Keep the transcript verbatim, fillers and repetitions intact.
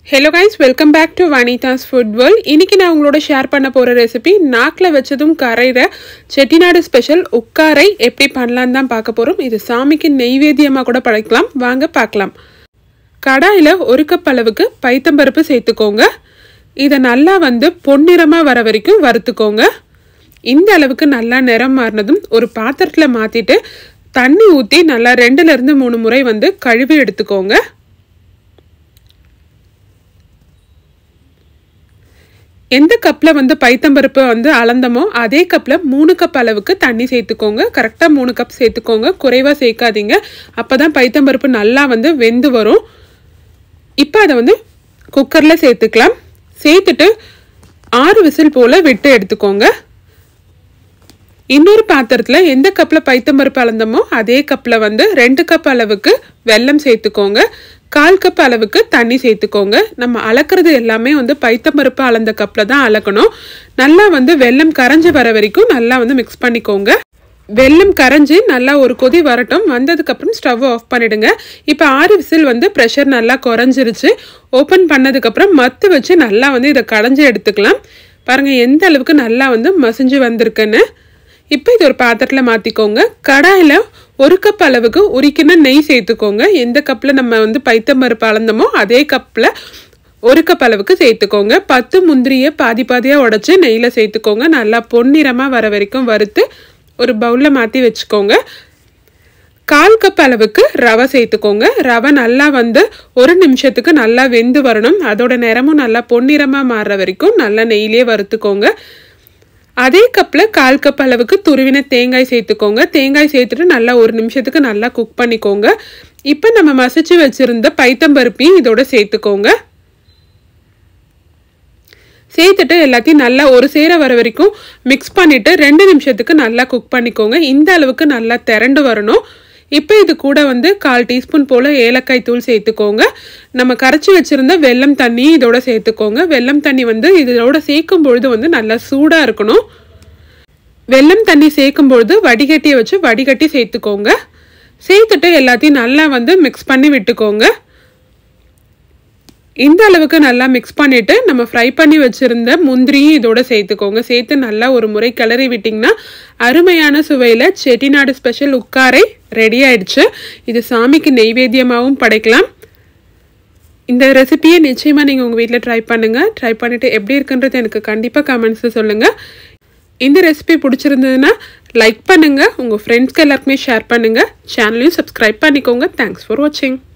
Hello guys, welcome back to Vanita's Food World. இன்னைக்கு நான் உங்களோட ஷேர் பண்ண போற ரெசிபி நாக்குல வெச்சதும் கரைற செட்டிநாடு ஸ்பெஷல் உக்காரை எப்படி பண்ணலாம்னு தான் பார்க்க போறோம். இது சாமிக்கு நெய்வேத்தியமா கூட படைக்கலாம். வாங்க பார்க்கலாம். கடாயில ஒரு கப் அளவுக்கு பைத்தம்பருப்பு சேர்த்துக்கோங்க. இத நல்லா வந்து பொன்னிறமா வர வரைக்கும் வறுத்துக்கோங்க. இந்த அளவுக்கு நல்லா நிறம் மாறினதும் ஒரு பாத்திரத்துல மாத்திட்டு தண்ணி ஊத்தி நல்லா ரெண்டுல இருந்து மூணு முறை வந்து கழுவி எடுத்துக்கோங்க. எந்த கப்ல வந்து பைத்தம்பருப்பு வந்து அளந்தமோ அதே கப்ல மூணு கப் அளவுக்கு தண்ணி சேர்த்துக்கோங்க. கரெக்டா மூணு கப் சேர்த்துக்கோங்க. குறைவா சேர்க்காதீங்க. அப்பதான் பைத்தம்பருப்பு நல்லா வந்து வெந்து வரும். இப்போ அதை வந்து குக்கர்ல சேர்த்துக்கலாம். சேர்த்துட்டு ஆறு விசில் போல விட்டு எடுத்துக்கோங்க. இன்னொரு பாத்திரத்துல எந்த கப்ல பைத்தம்பருப்பு அளந்தமோ அதே கப்ல வந்து ரெண்டு கப் அளவுக்கு வெல்லம் சேர்த்துக்கோங்க. கால் கப் அளவுக்கு தண்ணி சேர்த்துக்கோங்க. நம்ம அளக்கிறது எல்லாமே வந்து பைத்தம்பருப்பு அளந்த கப்ல தான் அளக்கணும். நல்லா வந்து வெல்லம் கரைஞ்சி வர வரைக்கும் நல்லா வந்து மிக்ஸ் பண்ணிக்கோங்க. வெல்லம் கரைஞ்சி நல்லா ஒரு கொதி வரட்டும். வந்ததுக்கு அப்புறம் ஸ்டவ் ஆஃப் பண்ணிடுங்க. இப்போ ஆறு விசில் வந்து ப்ரெஷர் நல்லா குறைஞ்சிருச்சு. ஓப்பன் பண்ணதுக்கு அப்புறம் மத்து வச்சு நல்லா வந்து இதை கடைஞ்சி எடுத்துக்கலாம். பாருங்க எந்த அளவுக்கு நல்லா வந்து மசிஞ்சு வந்திருக்குன்னு. இப்போ இது ஒரு பாத்திரத்தில் மாற்றிக்கோங்க. கடாயில் ஒரு கப் அளவுக்கு உரிக்கின நெய் சேர்த்துக்கோங்க. எந்த கப்பில் நம்ம வந்து பைத்தம்பருப்பு அளந்தமோ அதே கப்பில் ஒரு கப் அளவுக்கு சேர்த்துக்கோங்க. பத்து முந்திரியை பாதி பாதியாக உடச்சி நெய்யில் சேர்த்துக்கோங்க. நல்லா பொன்னிறமாக வர வரைக்கும் வறுத்து ஒரு பவுலில் மாற்றி வச்சுக்கோங்க. கால் கப் அளவுக்கு ரவை சேர்த்துக்கோங்க. ரவை நல்லா வந்து ஒரு நிமிஷத்துக்கு நல்லா வெந்து வரணும். அதோட நிறமும் நல்லா பொன்னிறமாக மாறுற வரைக்கும் நல்லா நெய்யிலே வறுத்துக்கோங்க. அதே கப்பில் கால் கப் அளவுக்கு துருவின தேங்காய் சேர்த்துக்கோங்க. தேங்காய் சேர்த்துட்டு நல்லா ஒரு நிமிஷத்துக்கு நல்லா குக் பண்ணிக்கோங்க. இப்போ நம்ம மசிச்சு வச்சிருந்த பைத்தம்பருப்பையும் இதோட சேர்த்துக்கோங்க. சேர்த்துட்டு எல்லாத்தையும் நல்லா ஒரு சேர வர வரைக்கும் மிக்ஸ் பண்ணிட்டு ரெண்டு நிமிஷத்துக்கு நல்லா குக் பண்ணிக்கோங்க. இந்த அளவுக்கு நல்லா திரண்டு வரணும். இப்போ இது கூட வந்து கால் டீஸ்பூன் போல் ஏலக்காய் தூள் சேர்த்துக்கோங்க. நம்ம கரைச்சி வச்சுருந்த வெல்லம் தண்ணி இதோட சேர்த்துக்கோங்க. வெல்லம் தண்ணி வந்து இதோட சேர்க்கும் பொழுது வந்து நல்லா சூடாக இருக்கணும். வெல்லம் தண்ணி சேர்க்கும் பொழுது வடிகட்டியை வச்சு வடிகட்டி சேர்த்துக்கோங்க. சேர்த்துட்டு எல்லாத்தையும் நல்லா வந்து மிக்ஸ் பண்ணி விட்டுக்கோங்க. இந்த அளவுக்கு நல்லா மிக்ஸ் பண்ணிவிட்டு நம்ம ஃப்ரை பண்ணி வச்சுருந்த முந்திரியும் இதோட சேர்த்துக்கோங்க. சேர்த்து நல்லா ஒரு முறை கிளறி விட்டிங்கன்னா அருமையான சுவையில் செட்டிநாடு ஸ்பெஷல் உக்காரை ரெடி ஆயிடுச்சு. இது சாமிக்கு நெய்வேத்தியமாகவும் படைக்கலாம். இந்த ரெசிபியை நிச்சயமாக நீங்கள் உங்கள் வீட்டில் ட்ரை பண்ணுங்கள். ட்ரை பண்ணிவிட்டு எப்படி இருக்குன்றது எனக்கு கண்டிப்பாக கமெண்ட்ஸில் சொல்லுங்கள். இந்த ரெசிபி பிடிச்சிருந்ததுன்னா லைக் பண்ணுங்கள். உங்கள் ஃப்ரெண்ட்ஸ்க்கு எல்லாருக்குமே ஷேர் பண்ணுங்கள். சேனலையும் சப்ஸ்கிரைப் பண்ணிக்கோங்க. தேங்க்ஸ் ஃபார் வாட்சிங்.